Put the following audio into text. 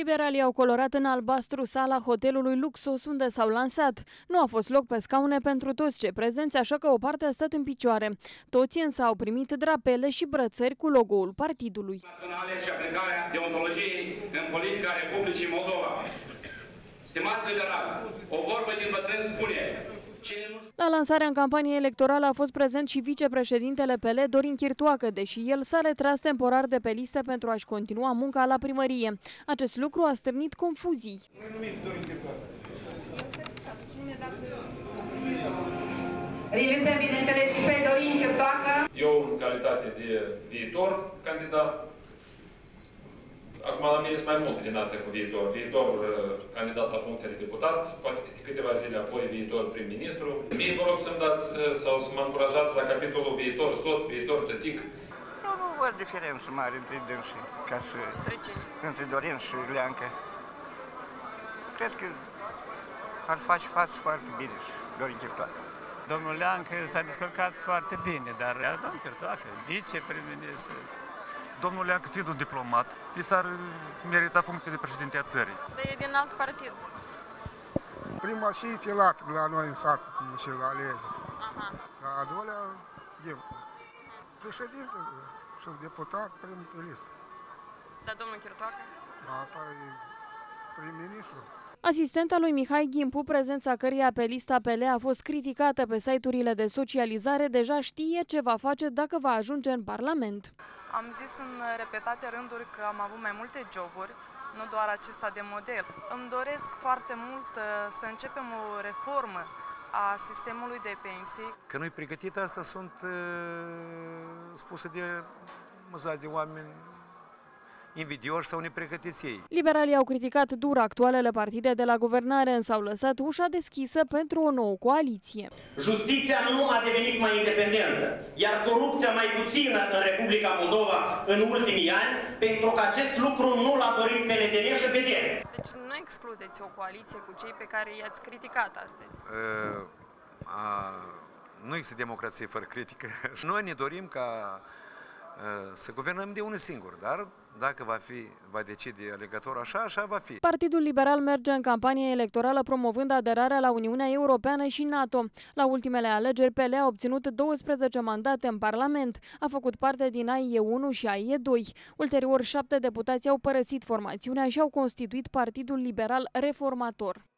Liberalii au colorat în albastru sala hotelului Luxos unde s-au lansat. Nu a fost loc pe scaune pentru toți cei prezenți, așa că o parte a stat în picioare. Toți însă au primit drapele și brățări cu logo-ul partidului. Naționale și aplicarea deontologiei în politica Republicii Moldova. Stimați liberali, o vorbă din bătrân spune: la lansarea în campanie electorală a fost prezent și vicepreședintele PL, Dorin Chirtoacă, deși el s-a retras temporar de pe listă pentru a-și continua munca la primărie. Acest lucru a stârnit confuzii. Invităm, bineînțeles, și pe Dorin Chirtoacă. Eu, în calitate de viitor candidat, acum la mine sunt mai multe din astea cu viitor. Viitor candidat la funcția de deputat, poate peste câteva zile apoi viitor prim-ministru. Mie vă rog să-mi dați sau să mă încurajați la capitolul viitor soț, viitor tătic. Eu nu văd diferență mare între dânsii, ca să... Între Dorin și Leancă. Cred că ar face față foarte bine și Dorin Chirtoacă. Domnul Leancă s-a descurcat foarte bine, dar domnul Chirtoacă, viceprim-ministru. Domnul Leancă, fiind un diplomat, i s-ar merita funcția de președinte a țării. Dar e din alt partid. Prima și filat la noi în sat și la alegeri. La a doilea, președinte și deputat, primul pe listă. Dar domnul Chirtoacă? Asta e prim-ministru. Asistenta lui Mihai Ghimpu, prezența căreia pe lista PL a fost criticată pe site-urile de socializare, deja știe ce va face dacă va ajunge în Parlament. Am zis în repetate rânduri că am avut mai multe joburi, nu doar acesta de model. Îmi doresc foarte mult să începem o reformă a sistemului de pensii. Că nu-i pregătit, asta sunt spuse de oameni invidioși sau nepregătiți ei. Liberalii au criticat dur actualele partide de la guvernare, însă au lăsat ușa deschisă pentru o nouă coaliție. Justiția nu a devenit mai independentă, iar corupția mai puțină în Republica Moldova în ultimii ani, pentru că acest lucru nu l-a dorit PNDN și PD. Deci nu excludeți o coaliție cu cei pe care i-ați criticat astăzi? Nu există democrație fără critică. Noi ne dorim ca să guvernăm de unul singur, dar dacă va decide alegătorul așa va fi. Partidul Liberal merge în campanie electorală promovând aderarea la Uniunea Europeană și NATO. La ultimele alegeri, PL a obținut 12 mandate în Parlament. A făcut parte din AIE 1 și AIE 2. Ulterior, 7 deputați au părăsit formațiunea și au constituit Partidul Liberal Reformator.